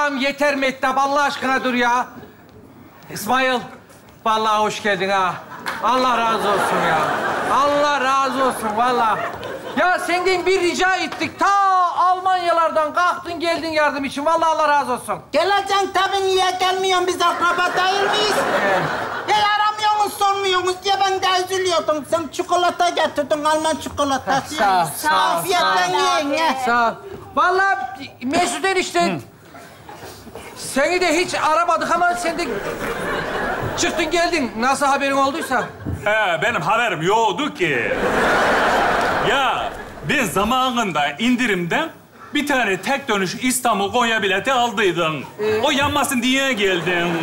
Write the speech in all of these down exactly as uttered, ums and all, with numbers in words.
Tamam yeter Mehtap, Allah aşkına dur ya. İsmail, vallahi hoş geldin ha. Allah razı olsun ya. Allah razı olsun vallahi. Ya senden bir rica ettik. Ta Almanyalardan kalktın geldin yardım için. Vallahi Allah razı olsun. Geleceksin tabii, niye gelmiyorsun? Biz akraba değil miyiz? Evet. Hey, aramıyorsunuz, sormuyorsunuz diye ben de üzülüyordum. Sen çikolata getirdin, Alman çikolatası. Sağ ol, sağ ol, Afiyetle yiyin. Sağ ol. Vallahi Mesut enişte... Seni de hiç aramadık ama sen de çıktın geldin. Nasıl haberin olduysa? He, benim haberim yoktu ki. Ya ben zamanında indirimden bir tane tek dönüş İstanbul Konya bileti aldıydım. Ee? O yanmasın diye geldim.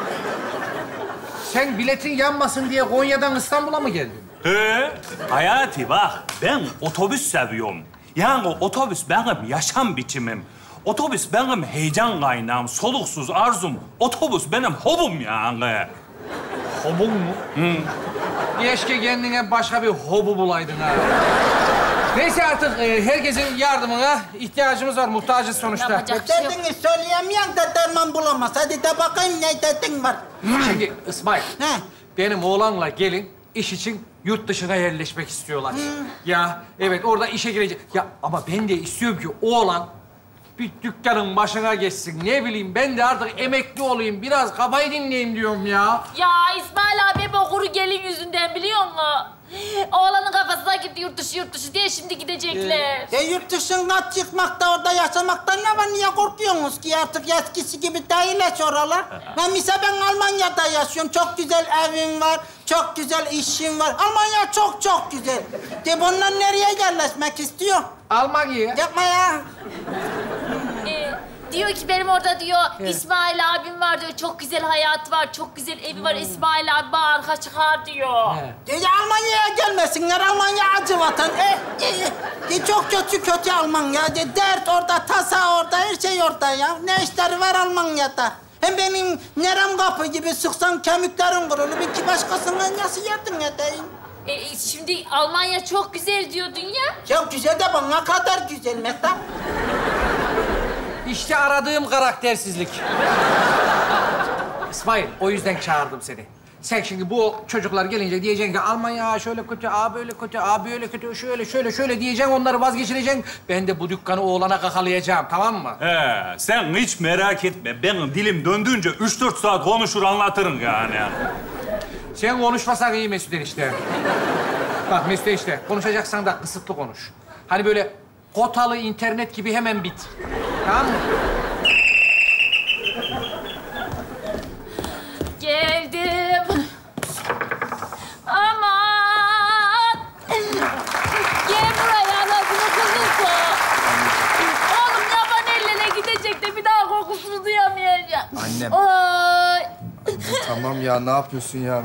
Sen biletin yanmasın diye Konya'dan İstanbul'a mı geldin? He, Hayati bak, ben otobüs seviyorum. Yani otobüs benim yaşam biçimim. Otobüs benim heyecan kaynağım, soluksuz arzum. Otobüs benim hobum yani. Hobun mu? Hı. Keşke kendine başka bir hobu bulaydın ha. Neyse artık e, herkesin yardımına ihtiyacımız var. Muhtacız sonuçta. Yapacak bir şey yok. Derdini söyleyemeyen de derman bulamaz. Hadi de bakayım ne derdin var. Şimdi İsmail, He. benim oğlanla gelin iş için yurt dışına yerleşmek istiyorlar. Ya evet orada işe girecek. Ya ama ben de istiyorum ki oğlan bir dükkanın başına geçsin. Ne bileyim ben de artık emekli olayım. Biraz kafayı dinleyeyim diyorum ya. Ya İsmail abi hep o kuru gelin yüzünden biliyor musun? Oğlanın kafasına gitti yurt dışı yurt dışı diye şimdi gidecekler. E yurt dışına çıkmakta, orada yaşamakta ne var? Niye korkuyorsunuz ki? Artık eskisi gibi değil hiç oralar. Ben mesela ben Almanya'da yaşıyorum. Çok güzel evim var, çok güzel işim var. Almanya çok çok güzel. De bunlar nereye yerleşmek istiyor? Almanya'ya. Yapma ya. Ee, diyor ki benim orada diyor İsmail abim var diyor. Çok güzel hayatı var, çok güzel evi var. İsmail abi bana arka çıkar diyor. He. De Almanya'ya gelmesinler. Almanya acı vatan. E, e, e, çok kötü kötü Almanya. De, dert orada, tasa orada, her şey orada ya. Ne işleri var Almanya'da? Hem benim nerem kapı gibi sıksan kemiklerim kırılır. Bir ki başkasına nasıl yardım edeyim? Ee, şimdi Almanya çok güzel diyordun ya. Ya güzel de bana kadar güzel Mehtap. İşte aradığım karaktersizlik. İsmail, o yüzden çağırdım seni. Sen şimdi bu çocuklar gelince diyeceksin ki Almanya şöyle kötü, a böyle kötü, a böyle kötü, şöyle şöyle şöyle diyeceksin, onları vazgeçireceksin. Ben de bu dükkanı oğlana kakalayacağım, tamam mı? He, sen hiç merak etme. Benim dilim döndüğünce üç dört saat konuşur anlatırım yani. Sen konuşmasan iyi Mesut enişte. Bak Mesut enişte, konuşacaksan da kısıtlı konuş. Hani böyle kotalı internet gibi hemen bit. Tamam mı? Geldim. Aman. Gel buraya anasını kızılsa. Oğlum yaban ellere gidecek de bir daha kokusunu duyamayacağım. Annem. Ay. Tamam ya, ne yapıyorsun ya?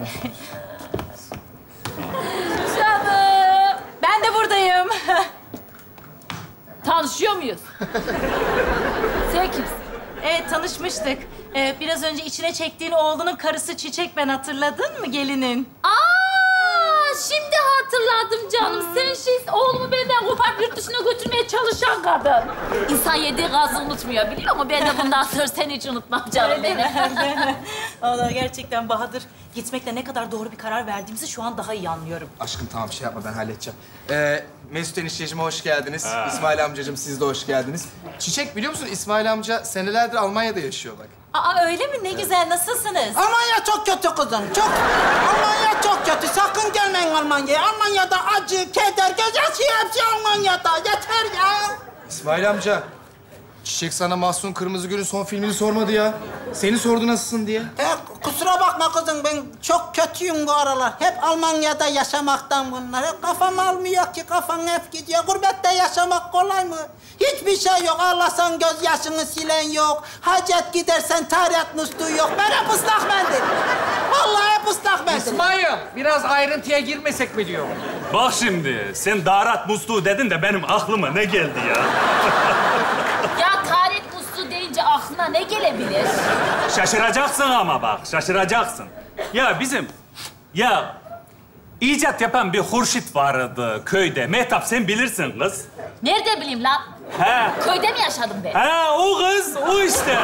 Canım. Ben de buradayım. Tanışıyor muyuz? Sen kimsin? Evet, tanışmıştık. Ee, biraz önce içine çektiğin oğlunun karısı Çiçek, ben hatırladın mı gelinin? Aa, şimdi hatırladım canım. Sen şey, oğlumu benden koparıp yurt dışına götürmeye çalışan kadın. İnsan yediği gazı unutmuyor biliyor musun? Ben de bundan sonra seni hiç unutmam canım benim. Allah, gerçekten Bahadır, gitmekle ne kadar doğru bir karar verdiğimizi şu an daha iyi anlıyorum. Aşkım tamam, şey yapma, ben halledeceğim. Ee, Mesut enişteciğime hoş geldiniz. İsmail amcacığım, siz de hoş geldiniz. Çiçek, biliyor musun İsmail amca senelerdir Almanya'da yaşıyor bak. Aa, öyle mi? Ne güzel, nasılsınız? Almanya çok kötü kızım, çok. Almanya çok kötü. Sakın gelmeyin Almanya'ya. Almanya'da acı, keder, gözyaşı hepsi Almanya'da. Yeter ya. İsmail amca, Çiçek sana Mahsun Kırmızıgül'ün son filmini sormadı ya. Seni sordu nasılsın diye. E, kusura bakma kızım, ben çok kötüyüm bu aralar. Hep Almanya'da yaşamaktan bunlar. Hep kafam almıyor ki, kafam hep gidiyor. Gurbette yaşamak kolay mı? Hiçbir şey yok. Ağlasan gözyaşını silen yok. Hacet gidersen taharet musluğu yok. Ben hep ıslak mendil. Vallahi hep ıslak mendil. İsmail, biraz ayrıntıya girmesek mi diyor? Bak şimdi, sen darat musluğu dedin de benim aklıma ne geldi ya? Ya taharet musluğu deyince aklına ne gelebilir? Şaşıracaksın ama bak, şaşıracaksın. Ya bizim, ya icat yapan bir Hurşit vardı köyde. Mehtap sen bilirsin kız. Nerede bileyim lan? He. Köyde mi yaşadım ben? He, o kız, o işte.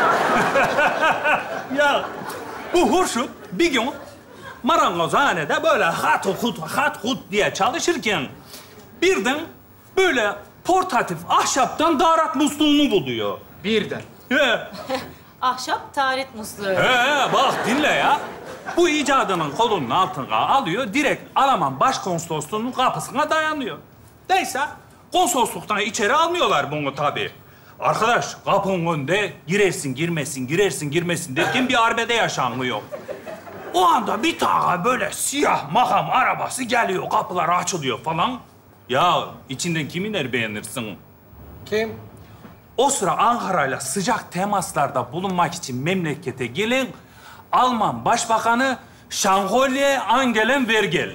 Ya, bu Hurşut bir gün marangozhanede böyle hat hut, hat hut diye çalışırken birden böyle portatif ahşaptan darat musluğunu buluyor. Birden. He. Ahşap taharet musluğu. He, bak dinle ya. Bu icadının kolunun altına alıyor, direkt Alman başkonsolosluğunun kapısına dayanıyor. Neyse, konsolosluktan içeri almıyorlar bunu tabii. Arkadaş, kapının önünde girersin, girmesin, girersin, girmesin derken bir arbede yaşanmıyor. O anda bir tane böyle siyah makam arabası geliyor, kapılar açılıyor falan. Ya içinden kiminleri beğenirsin? Kim? O sıra Ankara'yla sıcak temaslarda bulunmak için memlekete gelen Alman Başbakanı Jean-Claude Angela Merkel.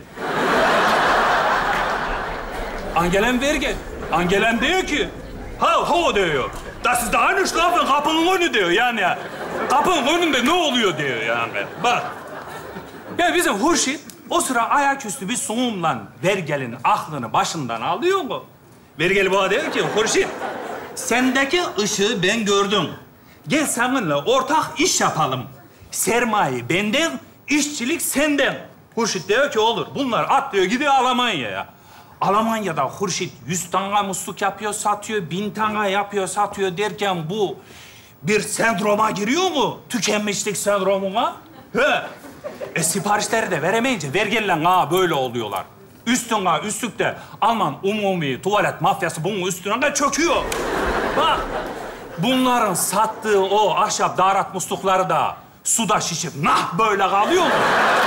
Angela Merkel. Angela diyor ki, ha ha diyor. Das ist eine Strafe, kapının önü diyor yani. Kapının önünde ne oluyor diyor yani. Bak. Ya bizim Hurşit o sıra ayaküstü bir sunumla Merkel'in aklını başından alıyor mu? Merkel bana diyor ki, Hurşit, sendeki ışığı ben gördüm. Gel seninle ortak iş yapalım. Sermaye benden, işçilik senden. Hurşit diyor ki olur. Bunlar atlıyor gidiyor Almanya'ya. Almanya'da Hurşit yüz tane musluk yapıyor, satıyor, bin tane yapıyor, satıyor derken bu bir sendroma giriyor mu? Tükenmişlik sendromuna. He. E siparişleri de veremeyince vergiyle ha böyle oluyorlar. Üstüne üstlük de Alman umumi tuvalet mafyası bunun üstüne de çöküyor. Bak, bunların sattığı o ahşap darat muslukları da suda şişip nah böyle kalıyor mu?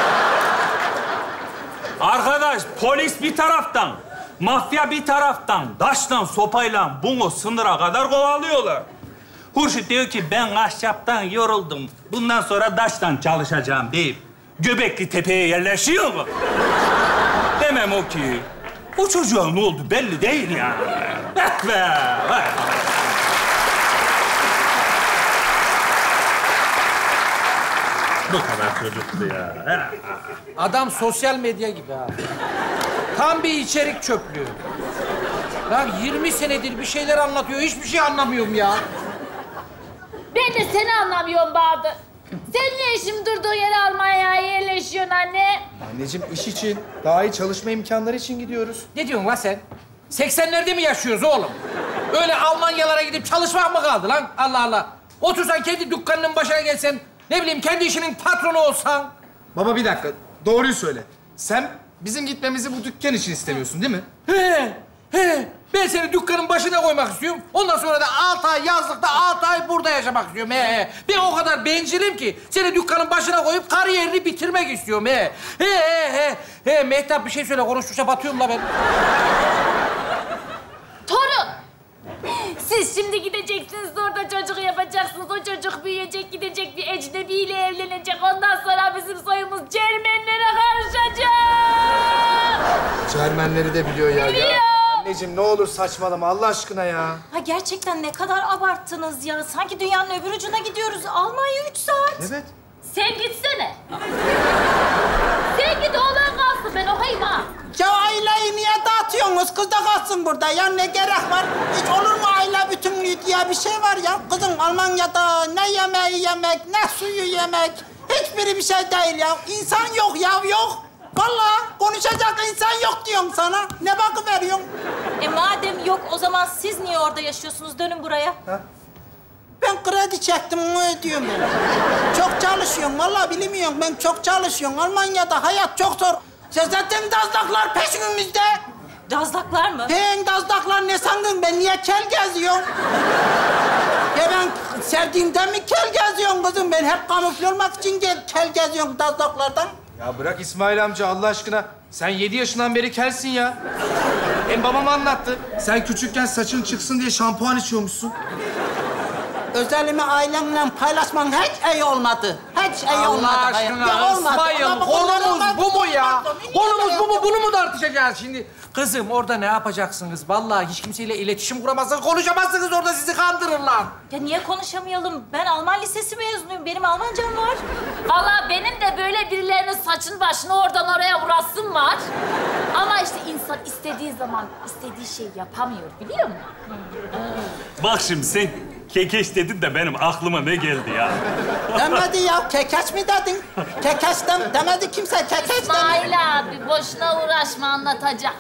Arkadaş, polis bir taraftan, mafya bir taraftan, taşla, sopayla bunu sınıra kadar kovalıyorlar. Hurşit diyor ki, ben ahşaptan yoruldum. Bundan sonra taştan çalışacağım deyip Göbekli Tepe'ye yerleşiyor mu? Demem o ki, o çocuğa ne oldu belli değil yani. Eh be! Eh. Bu kadar çocuktu ya. Adam sosyal medya gibi ha. Tam bir içerik çöplüğü. Lan yirmi senedir bir şeyler anlatıyor, hiçbir şey anlamıyorum ya. Ben de seni anlamıyorum Bahadır. Sen niye şimdi durduğun yere Almanya'ya yerleşiyorsun anne? Anneciğim iş için, daha iyi çalışma imkanları için gidiyoruz. Ne diyorsun lan sen? seksenlerde mi yaşıyoruz oğlum? Öyle Almanyalara gidip çalışmak mı kaldı lan? Allah Allah. Otursan kendi dükkanının başına gelsen, ne bileyim kendi işinin patronu olsan. Baba bir dakika, doğruyu söyle. Sen bizim gitmemizi bu dükkan için istemiyorsun değil mi? He, he. Ben seni dükkanın başına koymak istiyorum. Ondan sonra da altı ay yazlıkta, altı ay burada yaşamak istiyorum. He, he. Ben o kadar bencilim ki seni dükkanın başına koyup kariyerini bitirmek istiyorum. He, he, he, he. He, Mehtap bir şey söyle, konuştukça batıyorum la ben. Torun! Siz şimdi gideceksiniz, orada çocuk yapacaksınız. O çocuk büyüyecek, gidecek bir ecnebiyle evlenecek. Ondan sonra bizim soyumuz Cermenlere karışacak. Cermenleri de biliyor ya. Biliyor. ya. Anneciğim ne olur saçmalama Allah aşkına ya. Ha gerçekten ne kadar abarttınız ya. Sanki dünyanın öbür ucuna gidiyoruz. Almanya üç saat. Evet. Sen gitsene. Sen git, oğlan kalsın, ben okuyayım ha. Ya aileyi niye dağıtıyorsunuz? Kız da kalsın burada. Ya ne gerek var? Hiç olur mu aile bütünlüğü diye bir şey var ya. Kızım Almanya'da ne yemeği yemek, ne suyu yemek. Hiçbiri bir şey değil ya. İnsan yok ya, yok. Vallahi konuşacak insan yok diyorum sana. Ne bakıveriyorsun? E madem yok o zaman siz niye orada yaşıyorsunuz? Dönün buraya. Ben kredi çektim, onu ödüyorum ben. Çok çalışıyorum, vallahi bilmiyorum. Ben çok çalışıyorum. Almanya'da hayat çok zor. Ya zaten dazlaklar peşimizde. Dazlaklar mı? He, dazlaklar ne sandın? Ben niye kel geziyorum? Ya ben sevdiğimden mi kel geziyorum kızım? Ben hep kamufle olmak için gel, kel geziyorum dazlaklardan. Ya bırak İsmail amca Allah aşkına. Sen yedi yaşından beri kelsin ya. Hem babam anlattı. Sen küçükken saçın çıksın diye şampuan içiyormuşsun. özelimi ailemle paylaşman hiç iyi olmadı. Hiç iyi olmadı. Allah hayat. aşkına Ya olmadı. İsmail, Ama konumuz olmaz, bu mu ya? olmaz. Konumuz bu mu? Bunu mu tartışacağız şimdi? Kızım orada ne yapacaksınız? Vallahi hiç kimseyle iletişim kuramazsınız, konuşamazsınız orada sizi kandırırlar. Ya niye konuşamayalım? Ben Alman lisesi mezunuyum. Benim Almancam var. Vallahi benim de böyle birilerinin saçını başını oradan oraya vurasım var. Ama işte insan istediği zaman istediği şeyi yapamıyor, biliyor musun? Bak şimdi sen kekeş dedin de benim aklıma ne geldi ya? Demedi ya. Kekeç mi dedin? Kekeç dem demedi kimse. Kekeç demedi. İsmail abi boşuna uğraşma, anlatacak.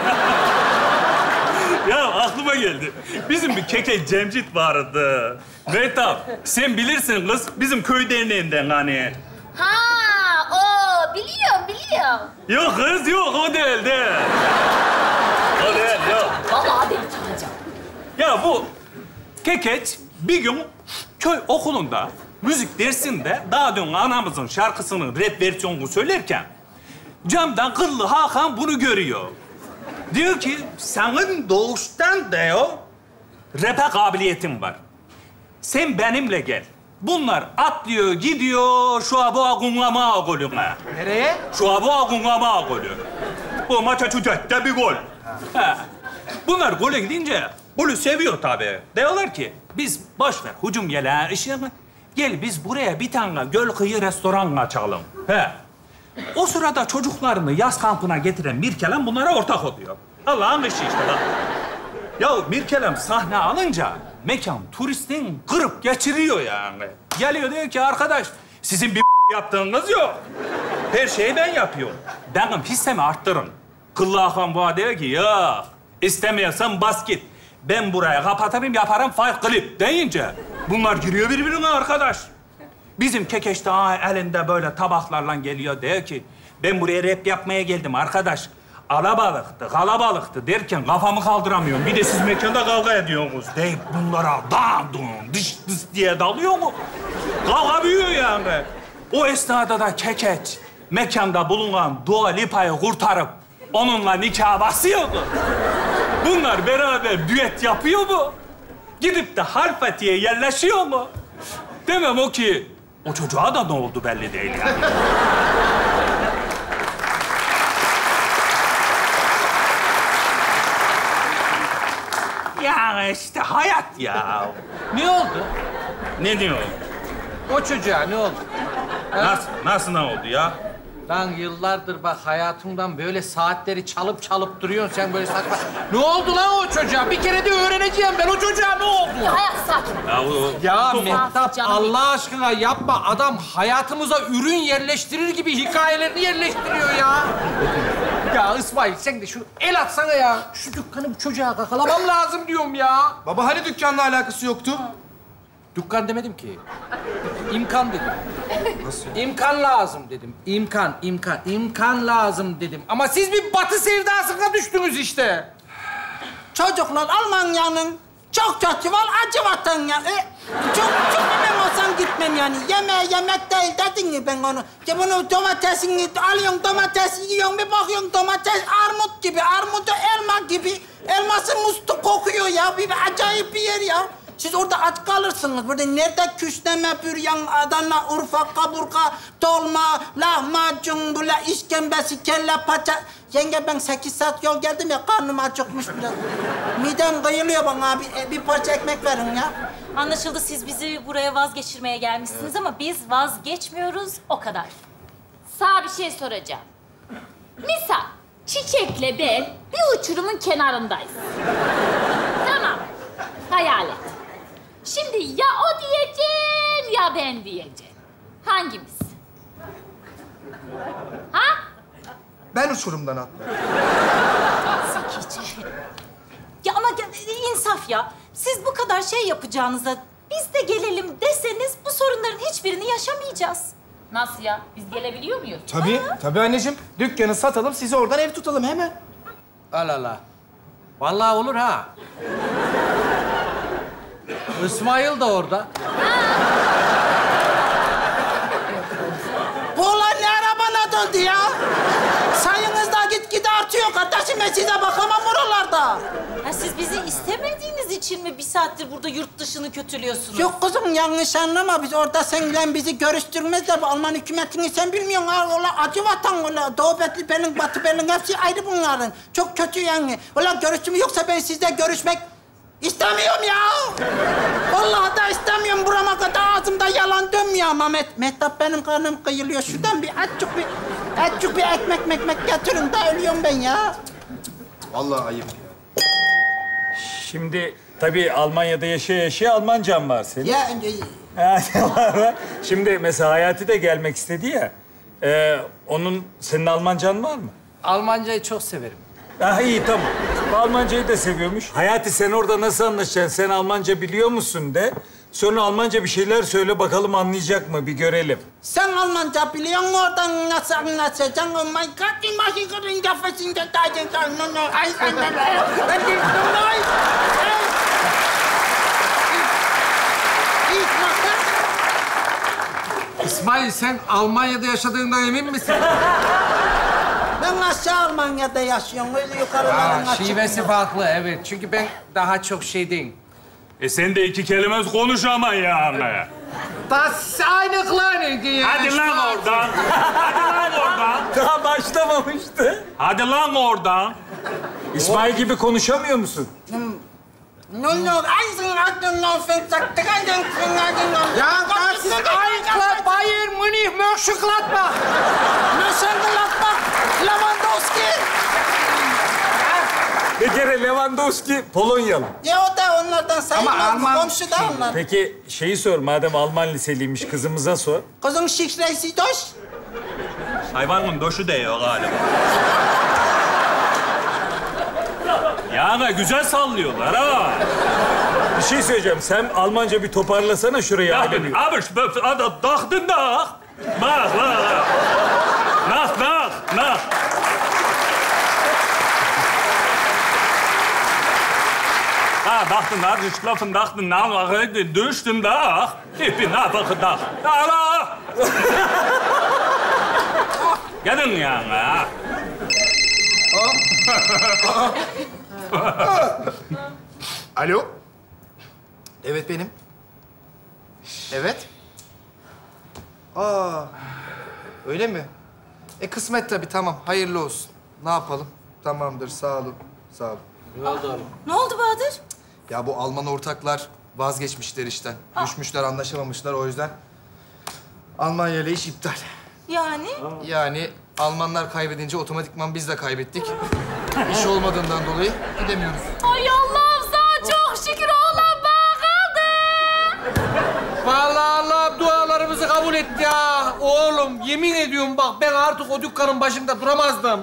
Ya aklıma geldi. Bizim bir kekeç Cemcit vardı. Mehtap, sen bilirsin kız. Bizim köy derneğinden hani. Ha, o biliyorum, biliyorum. Yok kız, yok. O değil, değil. O değil, yok. Vallahi beni tanıyacak. Ya bu kekeç bir gün köy okulunda müzik dersinde daha dün anamızın şarkısının rap versiyonunu söylerken camdan kıllı Hakan bunu görüyor. Diyor ki senin doğuştan diyor rap'e kabiliyetin var. Sen benimle gel. Bunlar atlıyor, gidiyor şu abu agunlama golüne. Nereye? Şu abu agunlama golü. Bu maça çocukta bir gol. Ha. Bunlar gole gidince golü seviyor tabii. Diyorlar ki biz boş ver hücum gelen işini. Gel biz buraya bir tane göl kıyı restoran açalım. He. O sırada çocuklarını yaz kampına getiren Mirkelem bunlara ortak oluyor. Allah'ın işi işte bak. Ya Mirkelem sahne alınca mekan turistin kırıp geçiriyor yani. Geliyor diyor ki arkadaş sizin bir yaptığınız yok. Her şeyi ben yapıyorum. Benim hissemi arttırın. Kıllı Hakan bana diyor ki ya istemiyorsan bas git. Ben buraya kapatırım yaparım fight clip deyince bunlar giriyor birbirine arkadaş. Bizim kekeş daha elinde böyle tabaklarla geliyor diyor ki ben buraya rap yapmaya geldim arkadaş. Alabalıktı, kalabalıktı derken kafamı kaldıramıyorum. Bir de siz mekanda kavga ediyorsunuz deyip bunlara dan dun dış dış diye dalıyor mu? Kavga büyüyor yani. O esnada da kekeç mekanda bulunan Dua Lipa'yı kurtarıp onunla nikah basıyordu. Bunlar beraber düet yapıyor mu? Gidip de Halfeti'ye yerleşiyor mu? Demem o ki o çocuğa da ne oldu belli değil yani. Ya işte hayat ya. Ne oldu? Ne diyor? O çocuğa ne oldu? Ha? Nasıl, nasıl ne oldu ya? Lan yıllardır bak hayatımdan böyle saatleri çalıp çalıp duruyorsun sen böyle saçma. Ne oldu lan o çocuğa? Bir kere de öğreneceğim ben o çocuğa ne oldu? Ya hayat sakin. Ya, o, Ya Dur. Mehtap Canım. Allah aşkına yapma. Adam hayatımıza ürün yerleştirir gibi hikayelerini yerleştiriyor ya. Ya İsmail sen de şu el atsana ya. Şu dükkanı bu çocuğa kakalamam lazım diyorum ya. Baba hani dükkanla alakası yoktu? Dükkan demedim ki. İmkan dedim. Nasıl? İmkan lazım dedim. İmkan, imkan, imkan lazım dedim. Ama siz bir batı sevdasına düştünüz işte. Çocuklar Almanya'nın çok kötü var, acı vatan ya. E, çok çok ben olsam gitmem yani. Yemeğe yemek değil dedin mi ben onu? Ya bunu domatesini alıyorsun, domatesi yiyorsun, bir bakıyorsun domates armut gibi, armudu elma gibi. Elması muslu kokuyor ya, bir acayip bir yer ya. Siz orada aç kalırsınız. Burada nerede küşleme, büryan, Adana, Urfa, kaburga, dolma, lahmacun, böyle işkembesi, kelle paça. Yenge ben sekiz saat yol geldim ya, karnım acıkmış biraz. Midem kıyılıyor bana, bir, bir parça ekmek verin ya. Anlaşıldı, siz bizi buraya vazgeçirmeye gelmişsiniz ama biz vazgeçmiyoruz, o kadar. Sana bir şey soracağım. Misal, Çiçek'le ben bir uçurumun kenarındayız. Tamam, hayal et. Şimdi ya o diyeceksin ya ben diyeceğim. Hangimiz? Ha? Ben uçurumdan atladım. Zekice. Ya ama ya- insaf ya. Siz bu kadar şey yapacağınıza biz de gelelim deseniz bu sorunların hiçbirini yaşamayacağız. Nasıl ya? Biz gelebiliyor muyuz? Tabii, tabii anneciğim. Dükkanı satalım, sizi oradan ev tutalım hemen. Allah Allah. Vallahi olur ha. İsmail de orada. Bu olay ne ara bana döndü ya? Sayınız da gitgide artıyor kardeşim. Ben size bakamam buralarda. Ya siz bizi istemediğiniz için için mi bir saattir burada yurt dışını kötülüyorsunuz? Yok kızım yanlış anlama. Biz orada seninle bizi görüştürmez de bu Alman hükümetini sen bilmiyorsun. Ha, ola acı vatan ola. Doğu Berlin, Berlin, Batı Berlin hepsi ayrı bunların. Çok kötü yani. Ola görüştüm yoksa ben sizle görüşmek istemiyorum ya. Vallahi da istemiyorum. Burama kadar ağzımda yalan dönmüyor ama Met Mehtap benim karnım kıyılıyor. Şuradan bir azıcık bir azıcık bir ekmek mekmek getirin de ölüyorum ben ya. Vallahi ayıp. Şimdi tabii Almanya'da yaşaya yaşaya Almancan var senin. Ya Ha, var var. Şimdi mesela Hayati de gelmek istedi ya. Ee, onun, senin Almancan var mı? Almancayı çok severim. Ha iyi tamam. Almancayı da seviyormuş. Hayati sen orada nasıl anlaşacaksın? Sen Almanca biliyor musun de. Sonra Almanca bir şeyler söyle bakalım anlayacak mı? Bir görelim. sen Almanca biliyor musun oradan nasıl anlatacaksın? Oh my God, imagine in the face in the dining no no I I İsmail sen Almanya'da yaşadığından emin misin? Ben aşağı Almanya'da yaşıyorum. Öyle yukarıların Aa, açık. şivesi farklı evet. Çünkü ben daha çok şeydeyim. E sen de iki kelime konuş ama yani. Das eine kleine diye. Hadi lan oradan. Hadi lan oradan. Daha başlamamıştı. Hadi lan oradan. İsmail gibi konuşamıyor musun? No no Eisen hat no fenster dran Ja, das ist Eintracht Bayern München Mönchengladbach. Mönchengladbach Lewandowski. Bir kere Lewandowski Polonyalı. Ya o da onlardan sayılmaz. Ama Alman- Komşu da onlar. Peki şeyi sor, madem Alman liseliymiş kızımıza sor. Kızın şifresi doş. Hayvanın döşü değiyor galiba. Yani güzel sallıyorlar ha. Bir şey söyleyeceğim, sen Almanca bir toparlasana şurayı. Ja, Adem. aber ich dachte nach. Nach, nach. Nach, nach, nach. Ah, dachten nach, ich schlafen, dachten nach, durch den Dach. Ich bin einfach da. Allah! Gelin yani. Alo? Evet benim. Evet. Aa, öyle mi? E kısmet tabii, tamam. Hayırlı olsun. Ne yapalım? Tamamdır, sağ olun. Sağ olun. Ne oldu Bahadır? Ya bu Alman ortaklar vazgeçmişler işten. Düşmüşler, anlaşamamışlar o yüzden. Almanya ile iş iptal. Yani? Yani Almanlar kaybedince otomatikman biz de kaybettik. İş olmadığından dolayı gidemiyoruz. Ay Allah'ım sana çok şükür oğlum bana kaldı. Vallahi Allah dualarımızı kabul etti ya. Oğlum yemin ediyorum bak ben artık o dükkanın başında duramazdım.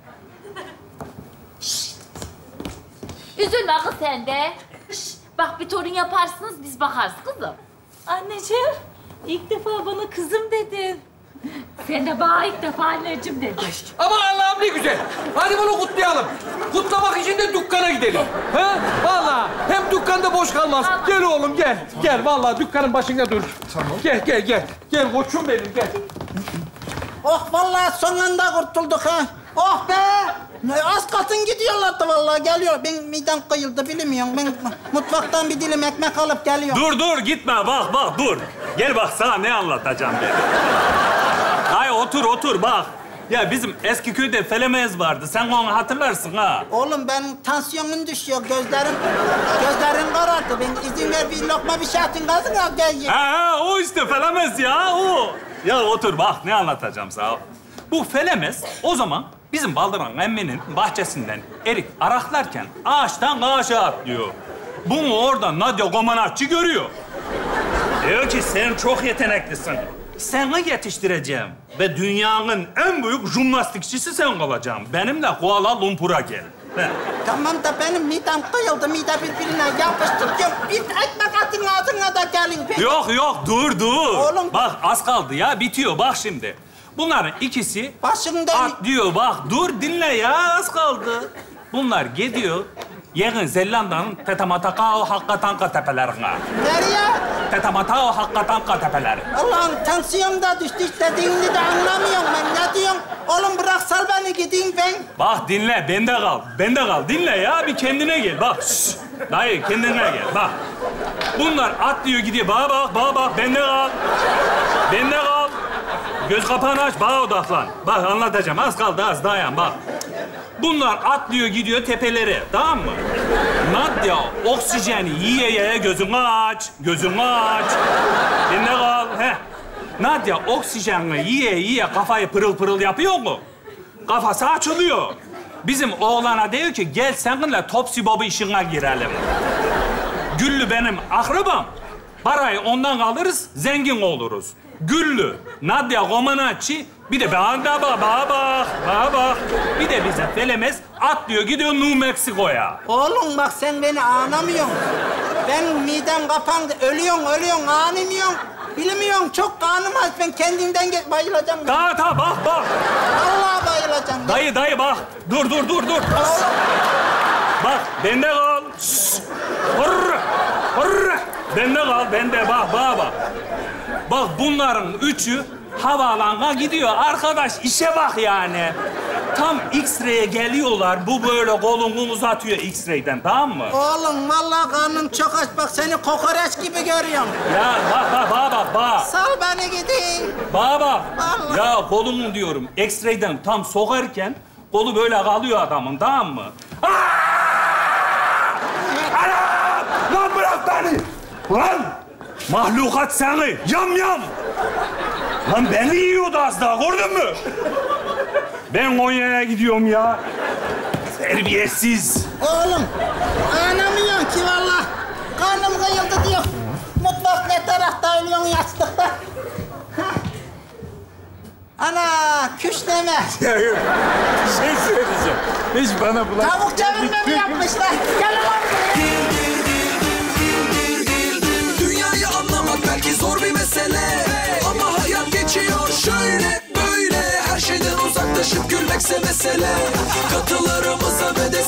Üzülme kız sen de. Şş, bak bir torun yaparsınız biz bakarız kızım. Anneciğim, ilk defa bana kızım dedin. Sen de bana ilk defa anneciğim dedin. Ama Allah'ım ne güzel. Hadi bunu kutlayalım. Kutlamak için de dükkana gidelim. Ha? Vallahi hem dükkanda boş kalmaz. Gel oğlum gel. Gel vallahi dükkanın başında dur. Tamam. Gel gel gel. Gel koçum benim gel. Oh vallahi son anda kurtulduk ha. Oh be! Ne, az katın gidiyorlardı vallahi geliyor. Ben midem kıyıldı bilmiyorum. Ben mutfaktan bir dilim ekmek alıp geliyorum. Dur dur gitme bak bak dur. Gel bak sana ne anlatacağım ben. Hay otur otur bak. Ya bizim eski köyde Felemez vardı. Sen onu hatırlarsın ha. Oğlum benim tansiyonum düşüyor. Gözlerim gözlerim karardı. Ben izin ver bir lokma bir şey atın gazına gel ye. Ha, ha o işte Felemez ya o. Ya otur bak ne anlatacağım sana. Bu Felemez o zaman bizim Baldıran emmenin bahçesinden erik araklarken ağaçtan ağaca atlıyor. Bunu orada Nadia Komanatçı görüyor. Diyor ki sen çok yeteneklisin. Seni yetiştireceğim ve dünyanın en büyük jimnastikçisi sen olacaksın. Benimle Kuala Lumpur'a gel. He. Tamam da benim midem kıyıldı. Mide birbirine yapıştı. Bir ekmek atın ağzına da gelin. Ben... Yok yok dur dur. Oğlum. Bak az kaldı ya bitiyor bak şimdi. Bunların ikisi Başımdan... atlıyor bak dur dinle ya az kaldı. Bunlar gidiyor Yeni Zelanda'nın Tetamatakao Hakkatanka tepelerine. Nereye? Tetamatakao Hakkatanka tepeleri. Allah'ım tansiyonum da düştü. İstediğini de anlamıyorum ben. Ne diyorsun? Oğlum bırak sal beni gideyim ben. Bak dinle bende kal. Bende kal. Dinle ya bir kendine gel bak. Şşş. Dayı kendine gel. Bak. Bunlar atlıyor gidiyor. Bana bak, bana bak. Bende kal. Bende kal. Göz kapağını aç, bana odaklan. Bak anlatacağım. Az kaldı, az dayan bak. Bunlar atlıyor gidiyor tepelere, tamam mı? Nadia oksijeni yiye yiye gözünü aç, gözünü aç. Bende kal, he. Nadia oksijeni yiye yiye kafayı pırıl pırıl yapıyor mu? Kafası açılıyor. Bizim oğlana diyor ki gel seninle Topsy Bob'u işine girelim. Güllü benim akrabam. Parayı ondan alırız, zengin oluruz. Güllü, Nadia Comaneci, bir de bana da bak, bana bak, bana bak. Bir de bize Felemez atlıyor, gidiyor New Mexico'ya. Oğlum bak sen beni anlamıyorsun. Ben midem kapandı. Ölüyorsun, ölüyorsun, anlamıyorsun. Bilmiyorum, çok kanım aç. Ben kendimden ge- bayılacağım. Tamam, tamam, bak, bak. Vallahi bayılacağım. Dayı, dayı bak. Dur, dur, dur, dur. Bak, bende kal. Şşş. Hırr, hırr. Bende kal, bende. Bak, bak, bak. Bak bunların üçü havaalanına gidiyor. Arkadaş işe bak yani. Tam X-ray'e geliyorlar. Bu böyle kolunu uzatıyor X-ray'den, tamam mı? Oğlum vallahi karnım çok aç. Bak seni kokoreç gibi görüyorum. Ya bak, bak, bak, bak, bak. Sal beni gideyim. Bak, bak. Vallahi. Ya kolunu diyorum. X-ray'den tam sokarken kolu böyle kalıyor adamın, tamam mı? Aa! Anam! Lan bırak beni! Lan! Mahlukat seni! Yam yam! Lan beni yiyordu az daha, gördün mü? Ben Konya'ya gidiyorum ya. Terbiyesiz. Oğlum anlamıyorsun ki vallahi. Karnım kıyıldı diyor. Mutfak ne tarafta, ölüyorsun yastıkta. Hah. Ana küşleme. Ya yok, bir şey söyleyeceğim. Hiç bana bulan... Tavuk çevirme mi yapmışlar? Gel lan buraya. Dünyayı anlamak belki zor bir mesele, ama hayat geçiyor şöyle böyle. Her şeyden uzaklaşıp gülmekse mesele. Katılarımıza ve de